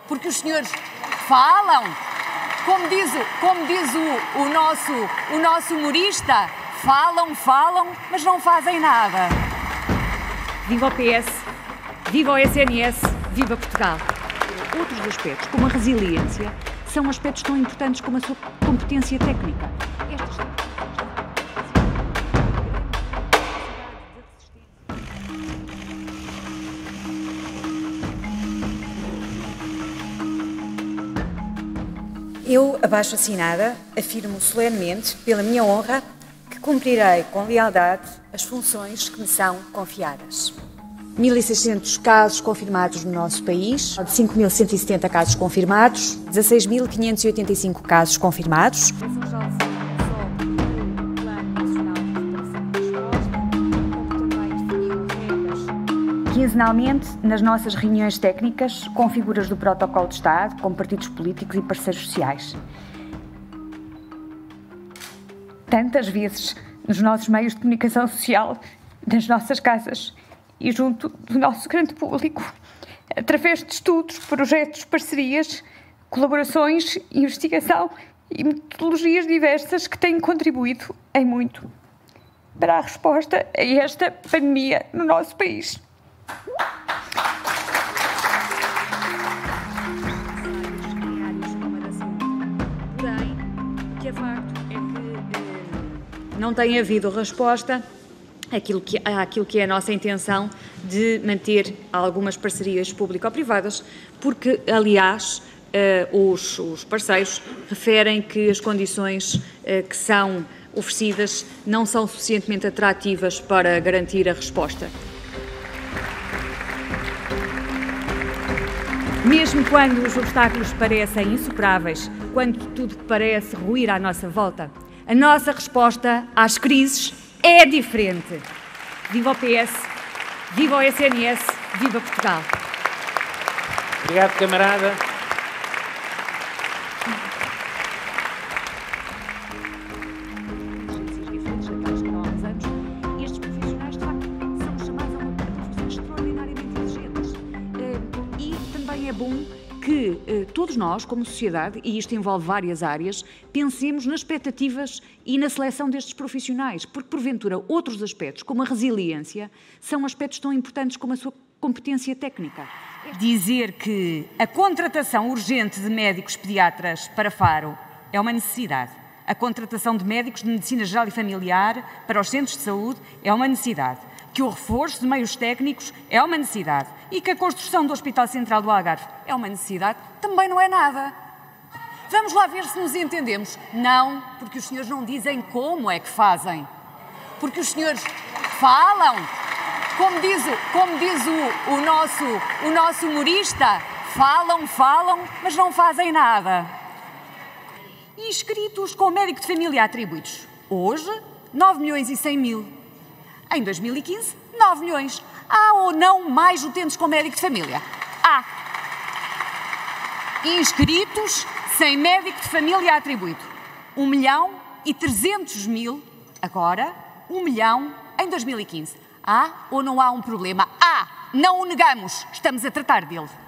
porque os senhores falam. Como diz o nosso humorista, falam, mas não fazem nada. Viva o PS, viva o SNS, viva Portugal. Outros aspectos, como a resiliência, são aspectos tão importantes como a sua competência técnica. Eu, abaixo-assinada, afirmo solenemente, pela minha honra, que cumprirei com lealdade as funções que me são confiadas. 1.600 casos confirmados no nosso país, 5.170 casos confirmados, 16.585 casos confirmados. Quinzenalmente, nas nossas reuniões técnicas, com figuras do protocolo de Estado, com partidos políticos e parceiros sociais. Tantas vezes nos nossos meios de comunicação social, nas nossas casas e junto do nosso grande público, através de estudos, projetos, parcerias, colaborações, investigação e metodologias diversas que têm contribuído em muito para a resposta a esta pandemia no nosso país. Porém, que é facto é que não tem havido resposta àquilo que é a nossa intenção de manter algumas parcerias público-privadas, porque, aliás, os parceiros referem que as condições que são oferecidas não são suficientemente atrativas para garantir a resposta. Mesmo quando os obstáculos parecem insuperáveis, quando tudo parece ruir à nossa volta, a nossa resposta às crises é diferente. Viva o PS, viva o SNS, viva Portugal. Obrigado, camarada. Estes profissionais, de facto, são chamados a uma profissão extraordinariamente exigentes. E também é bom que todos nós, como sociedade, e isto envolve várias áreas, pensemos nas expectativas e na seleção destes profissionais, porque, porventura, outros aspectos, como a resiliência, são aspectos tão importantes como a sua competência técnica. Dizer que a contratação urgente de médicos pediatras para Faro é uma necessidade. A contratação de médicos de medicina geral e familiar para os centros de saúde é uma necessidade. Que o reforço de meios técnicos é uma necessidade. E que a construção do Hospital Central do Algarve é uma necessidade, também não é nada. Vamos lá ver se nos entendemos. Não, porque os senhores não dizem como é que fazem. Porque os senhores falam. Como diz o nosso humorista, falam, mas não fazem nada. Inscritos com médico de família atribuídos. Hoje, 9 milhões e 100 mil. Em 2015, 9 milhões. Há ou não mais utentes com médico de família? Há. Inscritos sem médico de família atribuído. 1 milhão e 300 mil, agora, 1 milhão em 2015. Há ou não há um problema? Há! Não o negamos, estamos a tratar dele.